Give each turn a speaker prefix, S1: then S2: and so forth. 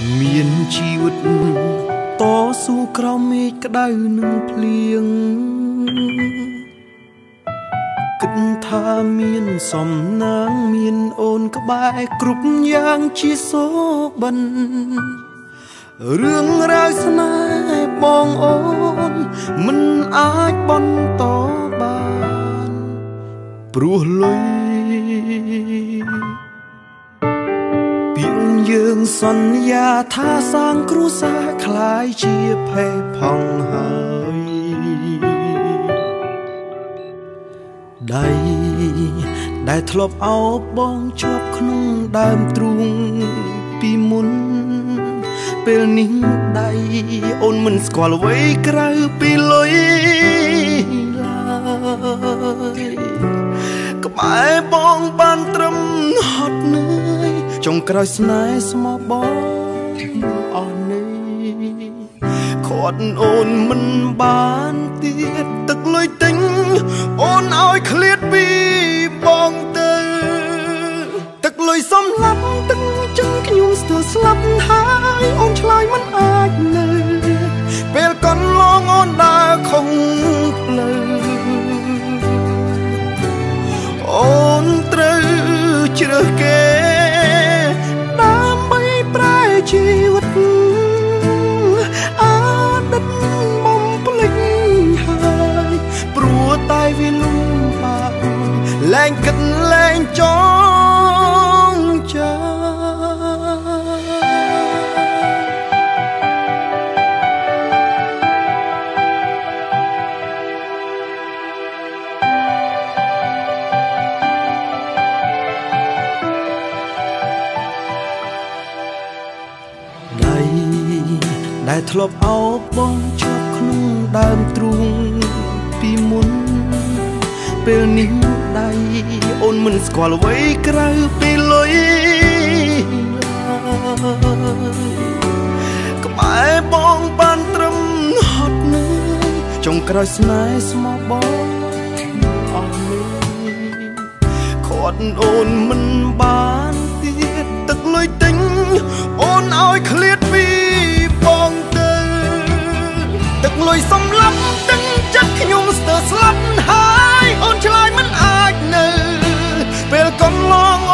S1: មានជីវិតតស៊ូក្រោមមេឃក្តៅនឹងភ្លៀងគិតថាមានសំណាងមានអូនក្បែរគ្រប់យ៉ាងជាសូបិនរឿងរ៉ាវស្នេហ៍បងអូនមិនអាចបន្តបានព្រោះលុយពីយើងសន្យាថាសាងគ្រួសារคล้ายជាភេផង់ហើយដៃដែលធ្លាប់អោបបងជាប់ក្នុងដើមទ្រូងពីមុនពេលនេះដៃអូនមិនស្គាល់អ្វីក្រៅពីលុយឡើយក្បែរបងបានត្រឹមហត់នឿយចុងក្រោយស្នេហ៍ស្មោះបងអស់នេះខាត់អូនមិនបានទៀតទឹកលុយទិញអូនឲ្យឃ្លាតពីបងទៅទឹកលុយសំឡាប់ទឹកចឹងខ្ញុំស្ទើរស្លាប់ហើយអូនឆ្លើយមិនអាចនៅពេលកន្លងអូនដើរខុសផ្លូវអូនត្រូវជ្រើសគេដើម្បីប្រែជីវិតអតីតបំភ្លេចហើយព្រោះតែវាលំបាកលែងគិតលែងចងចាំដែលធ្លាប់អោបបងជាប់ក្នុងដើមទ្រូងពីមុនពេលនេះដៃអូនមិនស្គាល់អ្វីក្រៅពីលុយក្បែរបងបានត្រឹមហត់នឿយចុងក្រោយស្នេហ៍ស្មោះបងអស់នេះខាត់អូនមិនបានទៀតទឹកលុយទិញអូនឲ្យឃ្លាតពីបងទៅទឹកលុយសំឡាប់ទឹកចិត្តខ្ញុំស្ទើរស្លាប់ហើយអូនឆ្លើយមិនអាចនៅពេលកន្លង